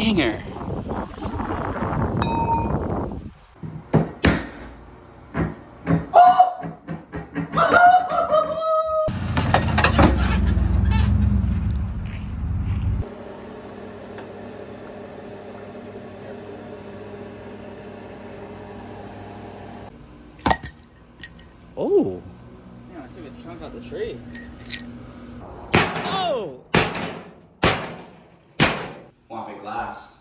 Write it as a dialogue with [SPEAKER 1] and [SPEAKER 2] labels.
[SPEAKER 1] banger. Oh. Yeah, I took a chunk out the tree. Oh! Whomping glass.